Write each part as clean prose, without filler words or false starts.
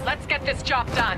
Let's get this job done.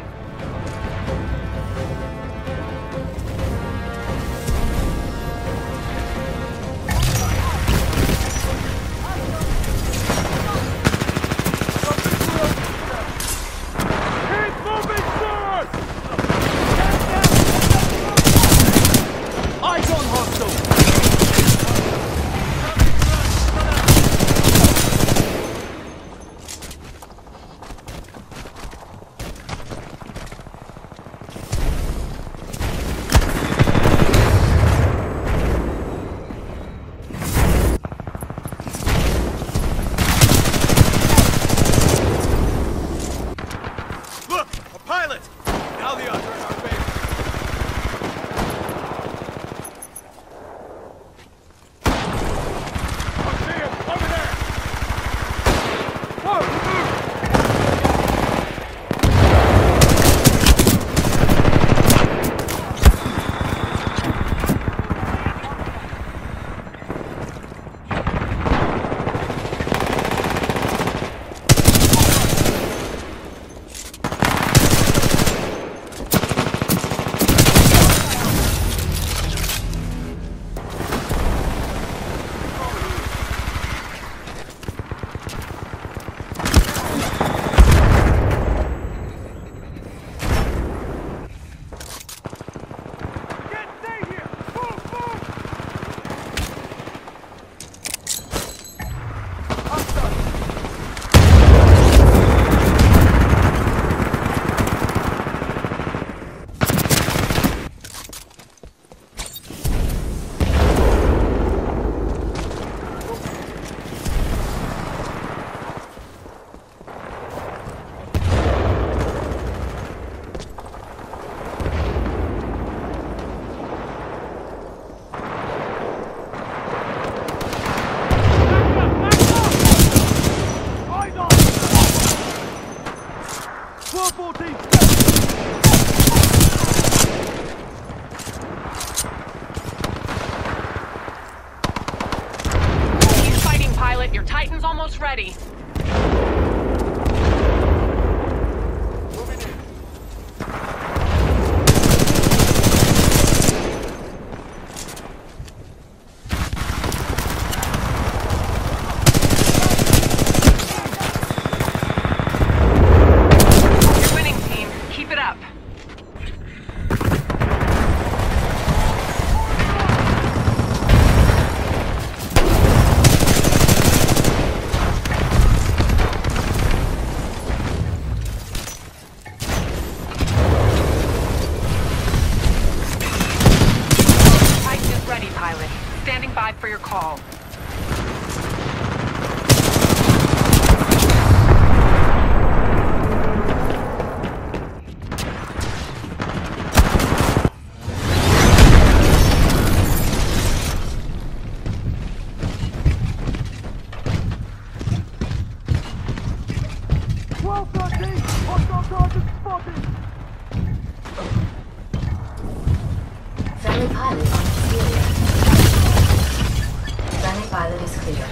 Your Titan's almost ready. Moving in. You're winning, team. Keep it up. Pilot, standing by for your call. Friendly pilot on exterior. Friendly pilot is clear.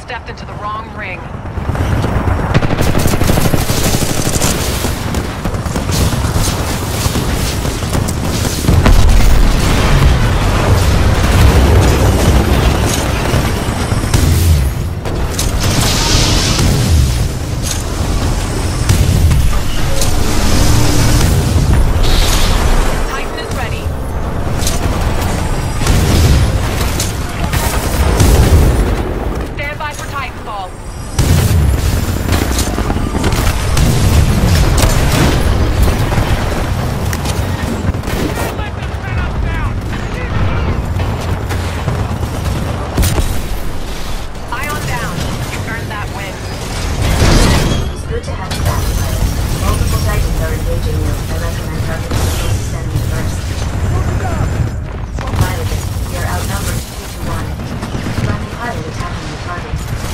stepped into the wrong ring. Titan is ready. Stand by for Titanfall. Ion down. You earned that win. It's good to have you back, pilot. Multiple Titans are engaging you. I recommend targeting the closest enemy first. Pilot, you're outnumbered 2-1. Friendly pilot attacking your target.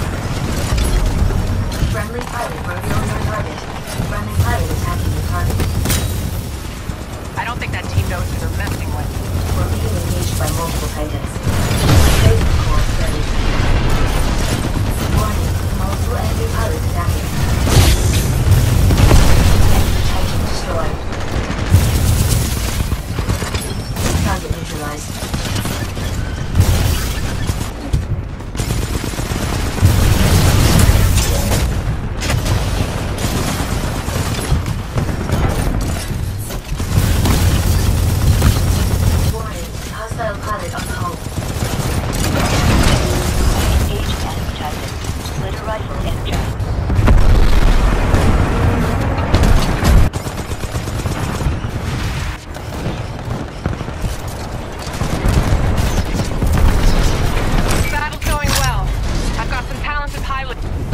Friendly pilot revealing your target. Friendly pilot attacking your target. I don't think that team knows who they're messing with. We're being engaged by multiple Titans. Phasing core ready. Warning, multiple enemy pilots attacking. Enemy Titan destroyed. Target neutralized. Warning, hostile pilot on home. Engage enemy Titan. Splitter rifle energized. Battle's going well. I've got some talented pilots.